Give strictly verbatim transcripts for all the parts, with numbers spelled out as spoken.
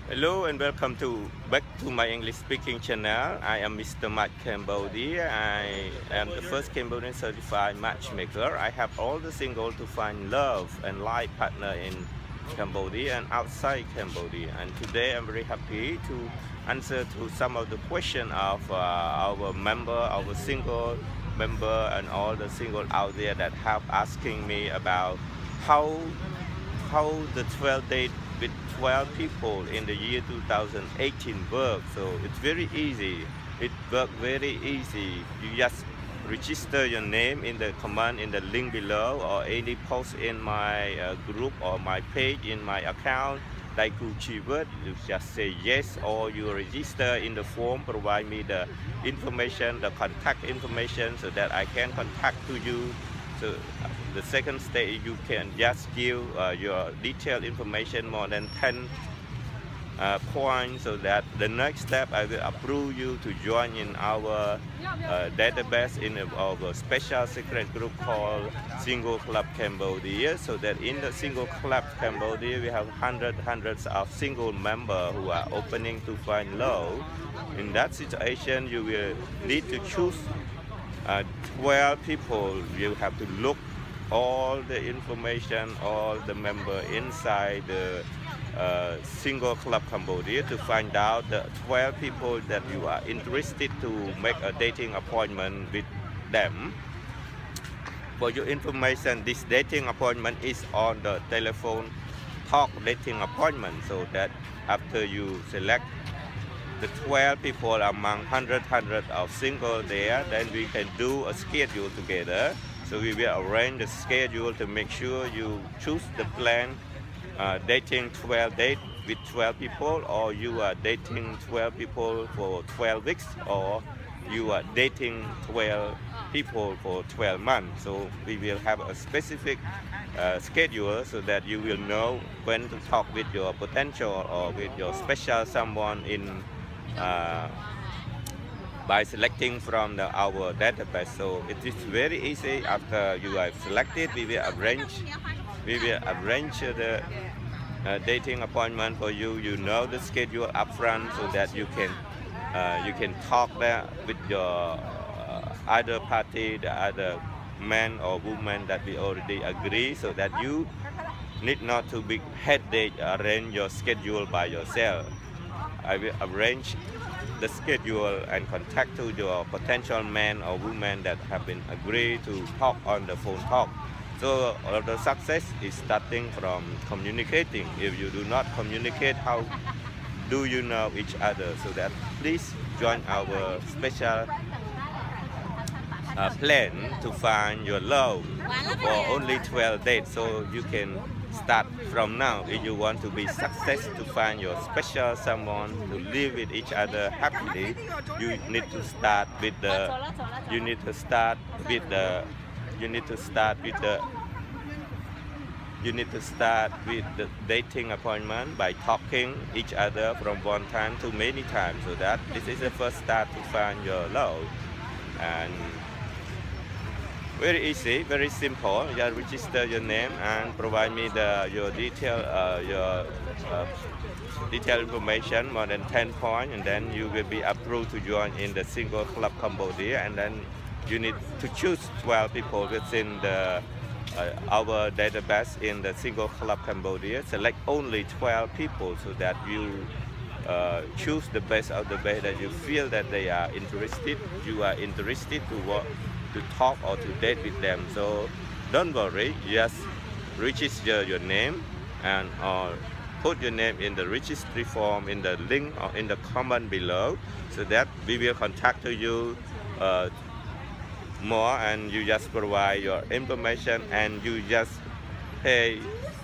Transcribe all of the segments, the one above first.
Hello and welcome to back to my English speaking channel. I am Mister Mike Cambodia. I am the first Cambodian certified matchmaker. I have all the singles to find love and life partner in Cambodia and outside Cambodia. And today I'm very happy to answer to some of the questions of uh, our member, our single member, and all the single out there that have asking me about how how the twelve date with twelve people in the year two thousand eighteen work. So it's very easy. It works very easy. You just register your name in the command in the link below, or any post in my uh, group or my page in my account like keyword. You just say yes, or you register in the form, provide me the information, the contact information, so that I can contact to you. So the second stage, you can just give uh, your detailed information, more than ten uh, points, so that the next step I will approve you to join in our uh, database in a, our special secret group called Single Club Cambodia. So that in the Single Club Cambodia we have hundreds hundreds of single members who are opening to find love. In that situation, you will need to choose Uh, twelve people. You have to look all the information, all the member inside the uh, Single Club Cambodia to find out the twelve people that you are interested to make a dating appointment with them. For your information, this dating appointment is on the telephone talk dating appointment, so that after you select the twelve people among hundred hundred of single there, then we can do a schedule together. So we will arrange the schedule to make sure you choose the plan uh, dating twelve dates with twelve people, or you are dating twelve people for twelve weeks, or you are dating twelve people for twelve months. So we will have a specific uh, schedule so that you will know when to talk with your potential or with your special someone in Uh, by selecting from the, our database. So it is very easy. After you have selected, we will arrange we will arrange the uh, dating appointment for you. You know the schedule upfront, so that you can uh, you can talk there with your uh, other party, the other man or woman that we already agree, so that you need not to be headache arrange your schedule by yourself. I will arrange the schedule and contact to your potential man or woman that have been agreed to talk on the phone talk. So all the success is starting from communicating. If you do not communicate, how do you know each other? So that please join our special uh, plan to find your love for only twelve dates. So you can start from now. If you want to be success to find your special someone to live with each other happily, you need to start with the you need to start with the you need to start with the you need to start with the dating appointment by talking each other from one time to many times, so that this is the first start to find your love. And very easy, very simple. You just register your name and provide me the your detail, uh, your uh, detailed information, more than ten points, and then you will be approved to join in the Single Club Cambodia. And then you need to choose twelve people within the uh, our database in the Single Club Cambodia. Select only twelve people, so that you uh, choose the best of the best that you feel that they are interested. You are interested to work, to talk or to date with them. So don't worry, just register your name and or put your name in the registry form in the link or in the comment below, so that we will contact you uh, more, and you just provide your information and you just pay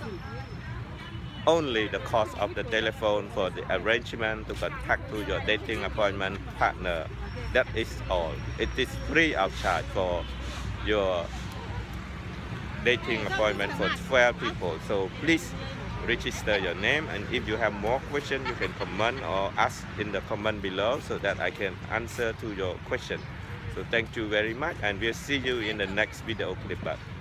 only the cost of the telephone for the arrangement to contact to your dating appointment partner. That is all. It is free of charge for your dating appointment for twelve people. So please register your name, and if you have more questions, you can comment or ask in the comment below, so that I can answer to your question. So thank you very much, and we'll see you in the next video clip.